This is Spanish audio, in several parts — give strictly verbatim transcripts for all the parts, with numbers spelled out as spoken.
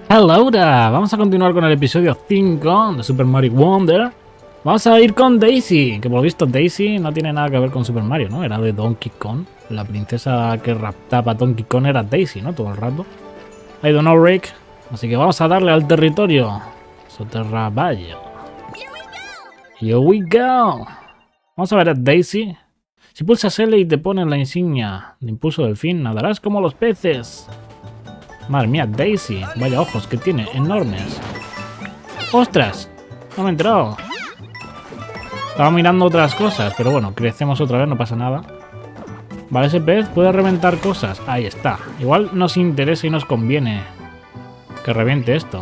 Hello there. Vamos a continuar con el episodio cinco de Super Mario Wonder. Vamos a ir con Daisy, que por lo visto Daisy no tiene nada que ver con Super Mario, ¿no? Era de Donkey Kong. La princesa que raptaba a Donkey Kong era Daisy, ¿no? Todo el rato. I don't know, Rick. Así que vamos a darle al territorio. Soterraballo. Here we go. Vamos a ver a Daisy. Si pulsas L y te pones la insignia de impulso del fin, nadarás como los peces. Madre mía, Daisy. Vaya ojos que tiene, enormes. ¡Ostras! No me he enterado. Estaba mirando otras cosas, pero bueno, crecemos otra vez, no pasa nada. Vale, ese pez puede reventar cosas. Ahí está. Igual nos interesa y nos conviene que reviente esto.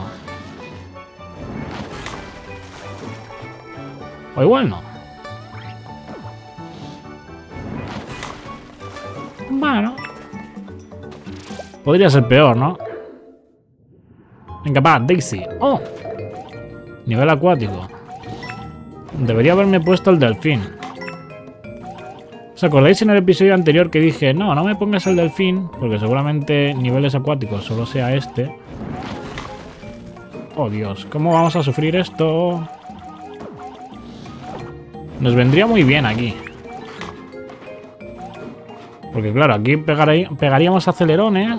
O igual no. Bueno. Podría ser peor, ¿no? Venga, va, Daisy. ¡Oh! Nivel acuático. Debería haberme puesto el delfín. ¿Os acordáis en el episodio anterior que dije, no, no me pongas el delfín, porque seguramente niveles acuáticos solo sea este? Oh, Dios, ¿cómo vamos a sufrir esto? Nos vendría muy bien aquí. Porque claro, aquí pegaríamos acelerones.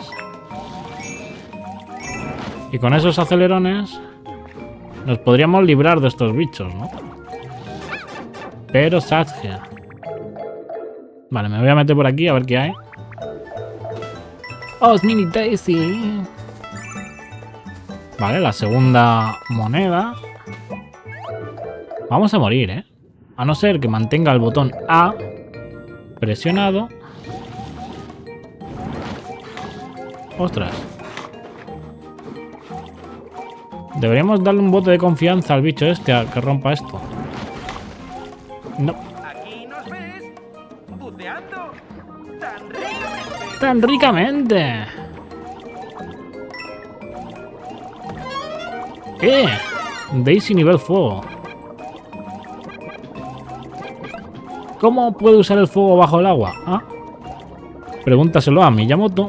Y con esos acelerones nos podríamos librar de estos bichos, ¿no? Pero Satge. Vale, me voy a meter por aquí a ver qué hay. ¡Oh, es Mini Daisy! Vale, la segunda moneda. Vamos a morir, ¿eh? A no ser que mantenga el botón A presionado. ¡Ostras! Deberíamos darle un voto de confianza al bicho este a que rompa esto. No. Aquí nos ves, buceando tan ricamente. ¡Tan ricamente! ¡Eh! Daisy nivel fuego. ¿Cómo puede usar el fuego bajo el agua? ¿Ah? Pregúntaselo a Miyamoto.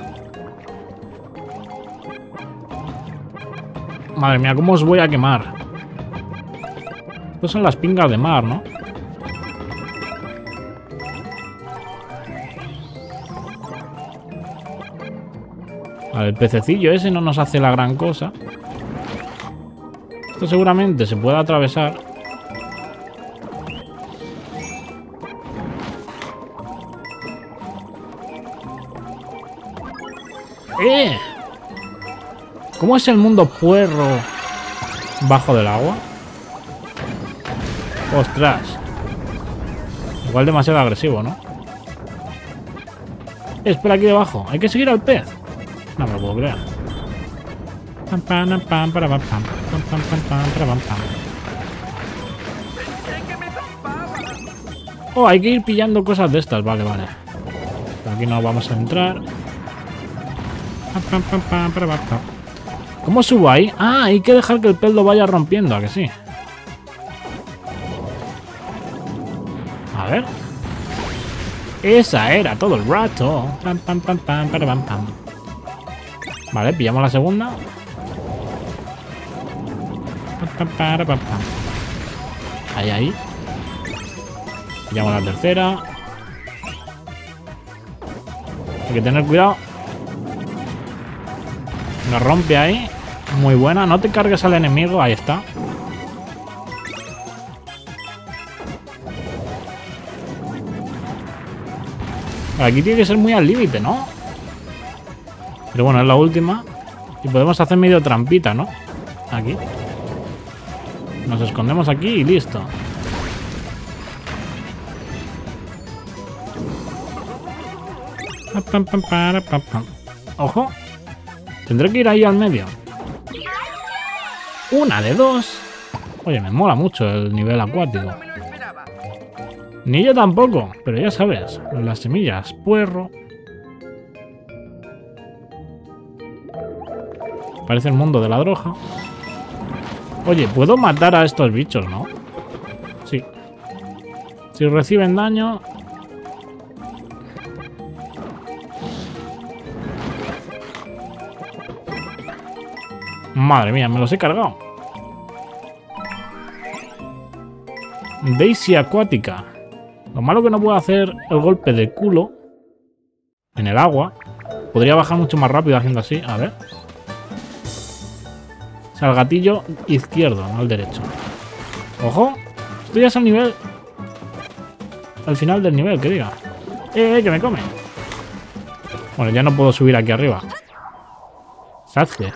Madre mía, ¿cómo os voy a quemar? Estas son las pingas de mar, ¿no? Vale, el pececillo ese no nos hace la gran cosa. Esto seguramente se puede atravesar. ¡Eh! ¿Cómo es el mundo puerro bajo del agua? ¡Ostras! Igual demasiado agresivo, ¿no? Espera, aquí debajo. Hay que seguir al pez. No me lo puedo creer. Oh, hay que ir pillando cosas de estas. Vale, vale. Aquí no vamos a entrar. ¿Cómo subo ahí? Ah, hay que dejar que el pez lo vaya rompiendo, ¿a que sí? A ver. Esa era todo el rato. Pam, pam, pam, pam, para, pam, pam. Vale, pillamos la segunda. Pam, pam, para, pam, pam. Ahí, ahí. Pillamos la tercera. Hay que tener cuidado. Nos rompe ahí. Muy buena. No te cargues al enemigo. Ahí está. Aquí tiene que ser muy al límite, ¿no? Pero bueno, es la última. Y podemos hacer medio trampita, ¿no? Aquí. Nos escondemos aquí y listo. ¡Ojo! Tendré que ir ahí al medio. Una de dos. Oye, me mola mucho el nivel acuático. No me lo esperaba. Ni yo tampoco, pero ya sabes, las semillas, puerro. Parece el mundo de la droga. Oye, puedo matar a estos bichos, ¿no? Sí. Si reciben daño... Madre mía, me los he cargado. Daisy acuática. Lo malo que no puedo hacer el golpe de culo en el agua. Podría bajar mucho más rápido haciendo así. A ver. O sea, el gatillo izquierdo, no el derecho. ¡Ojo! Estoy ya al nivel... Al final del nivel, que diga. ¡Eh, eh, que me come! Bueno, ya no puedo subir aquí arriba. Sasuke.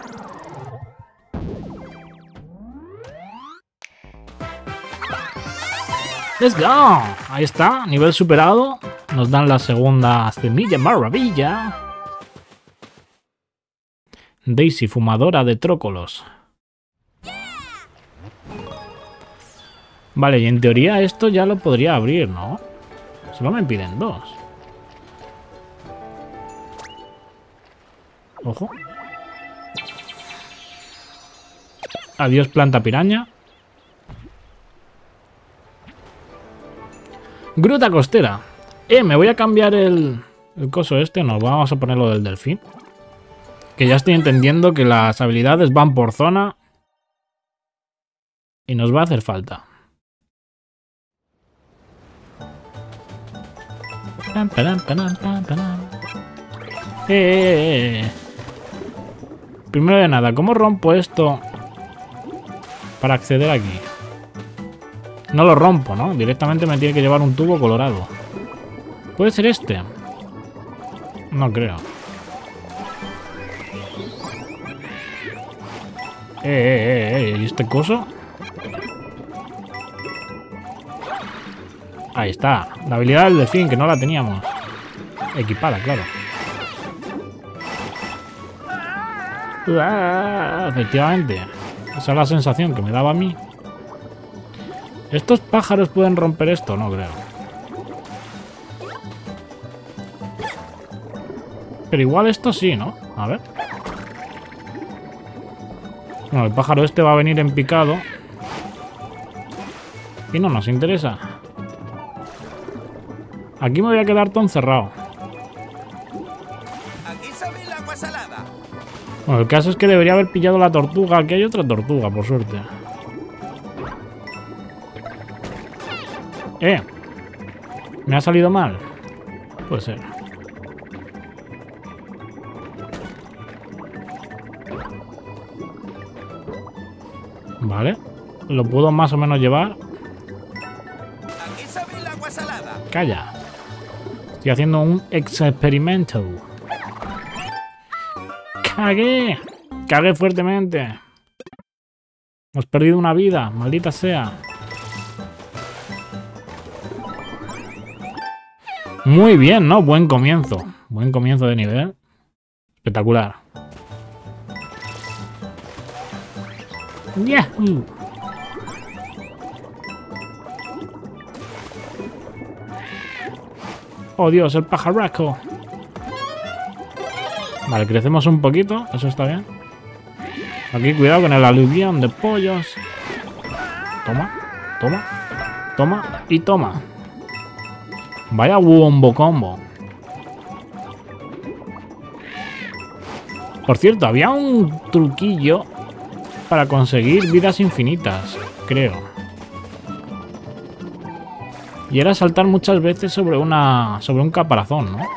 ¡Let's go! Ahí está, nivel superado. Nos dan la segunda semilla maravilla. Daisy, fumadora de trócolos. Vale, y en teoría esto ya lo podría abrir, ¿no? Solo me piden dos. Ojo. Adiós, planta piraña. Gruta costera. Eh, me voy a cambiar el, el coso este. No, vamos a ponerlo del delfín. Que ya estoy entendiendo que las habilidades van por zona. Y nos va a hacer falta. Eh, eh, eh. Primero de nada, ¿cómo rompo esto para acceder aquí? No lo rompo, ¿no? Directamente me tiene que llevar un tubo colorado. ¿Puede ser este? No creo. Eh, eh, eh, ¿y este coso? Ahí está. La habilidad del delfín, que no la teníamos equipada, claro. Uh, efectivamente. Esa es la sensación que me daba a mí. ¿Estos pájaros pueden romper esto? No creo. Pero igual esto sí, ¿no? A ver. Bueno, el pájaro este va a venir en picado. Y no nos interesa. Aquí me voy a quedar todo encerrado. Aquí sale el agua salada. Bueno, el caso es que debería haber pillado la tortuga. Aquí hay otra tortuga, por suerte. Eh. ¿Me ha salido mal? Puede ser. Vale. Lo puedo más o menos llevar. Aquí sale el agua salada. Calla. Estoy haciendo un experimento. ¡Cagué! ¡Cagué fuertemente! Hemos perdido una vida, maldita sea. Muy bien, ¿no? Buen comienzo. Buen comienzo de nivel. Espectacular. ¡Yahoo! ¡Oh, Dios! ¡El pajaraco! Vale, crecemos un poquito. Eso está bien. Aquí, cuidado con el aluvión de pollos. Toma, toma, toma y toma. Vaya wombo combo. Por cierto, había un truquillo para conseguir vidas infinitas, creo. Y era saltar muchas veces sobre una sobre un caparazón, ¿no?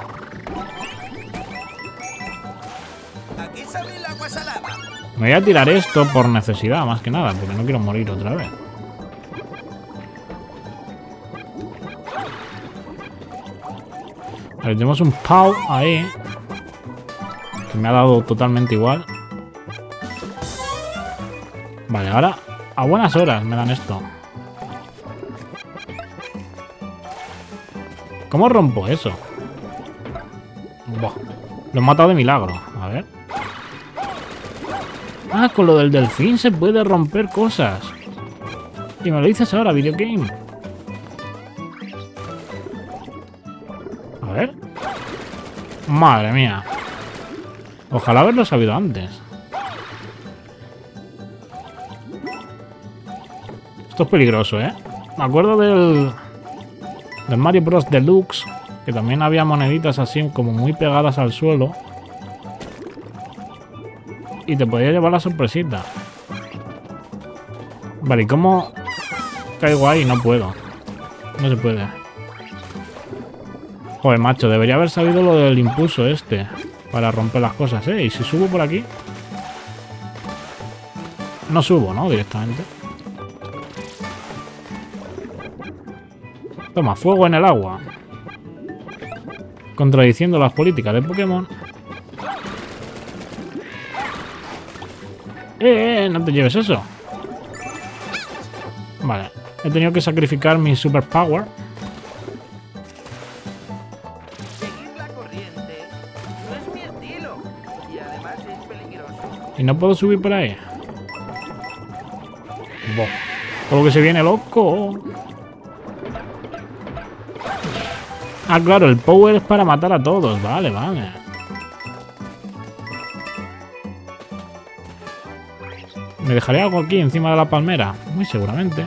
Aquí sale el agua salada. Me voy a tirar esto por necesidad, más que nada, porque no quiero morir otra vez. Vale, tenemos un pau ahí. Que me ha dado totalmente igual. Vale, ahora a buenas horas me dan esto. ¿Cómo rompo eso? Buah, lo he matado de milagro. A ver. Ah, con lo del delfín se puede romper cosas. Y me lo dices ahora, videogame. A ver. Madre mía. Ojalá haberlo sabido antes. Esto es peligroso, ¿eh? Me acuerdo del... del Mario Bros. Deluxe, que también había moneditas así como muy pegadas al suelo. y te podía llevar la sorpresita. Vale, ¿y cómo caigo ahí? No puedo. No se puede. Joder, macho, debería haber sabido lo del impulso este para romper las cosas, ¿eh? Y si subo por aquí... No subo, ¿no? Directamente. Toma, fuego en el agua. Contradiciendo las políticas de Pokémon. ¡Eh, eh! No te lleves eso. Vale. He tenido que sacrificar mi superpower. Seguir la corriente no es mi estilo. Y además es peligroso. Y no puedo subir por ahí. Boh. Por lo que se viene loco. Ah, claro, el power es para matar a todos. Vale, vale. ¿Me dejaré algo aquí encima de la palmera? Muy seguramente.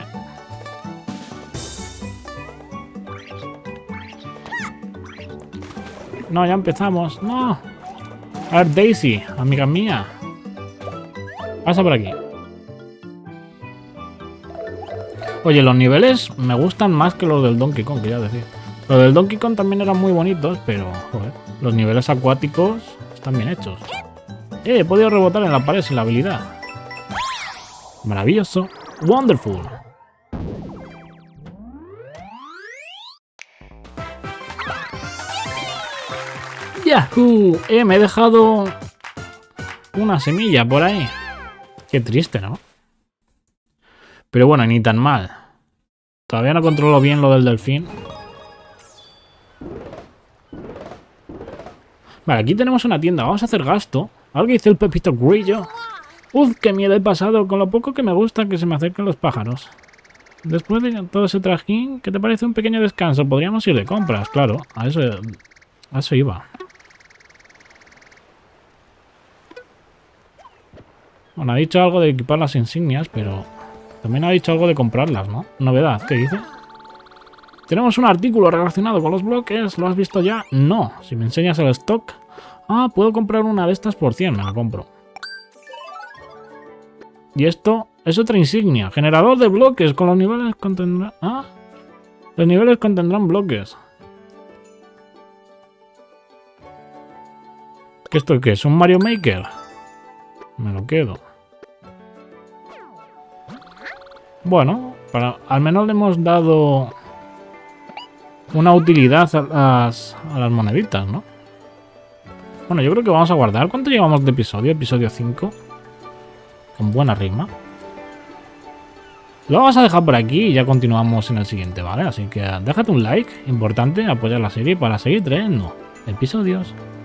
No, ya empezamos. No. A ver, Daisy, amiga mía. Pasa por aquí. Oye, los niveles me gustan más que los del Donkey Kong, quería decir. Los del Donkey Kong también eran muy bonitos, pero, joder, los niveles acuáticos están bien hechos. Eh, he podido rebotar en la pared sin la habilidad. Maravilloso. Wonderful. ¡Yahoo! Eh, me he dejado una semilla por ahí. Qué triste, ¿no? Pero bueno, ni tan mal. Todavía no controlo bien lo del delfín. Vale, aquí tenemos una tienda. Vamos a hacer gasto. Algo dice el Pepito Grillo. Uf, qué miedo he pasado. Con lo poco que me gusta que se me acerquen los pájaros. Después de todo ese trajín, ¿qué te parece un pequeño descanso? Podríamos ir de compras, claro. A eso, a eso iba. Bueno, ha dicho algo de equipar las insignias, pero también ha dicho algo de comprarlas, ¿no? Novedad, ¿qué dice? Tenemos un artículo relacionado con los bloques. ¿Lo has visto ya? No. Si me enseñas el stock... Ah, puedo comprar una de estas por cien. Me la compro. Y esto es otra insignia. Generador de bloques. Con los niveles contendrán... Ah. Los niveles contendrán bloques. ¿Qué esto qué es? ¿Un Mario Maker? Me lo quedo. Bueno, para, al menos le hemos dado una utilidad a las, a las moneditas, ¿no? Bueno, yo creo que vamos a guardar. ¿Cuánto llevamos de episodio? Episodio cinco. Con buena rima. Lo vamos a dejar por aquí y ya continuamos en el siguiente, ¿vale? Así que déjate un like, importante, apoyar la serie para seguir trayendo episodios.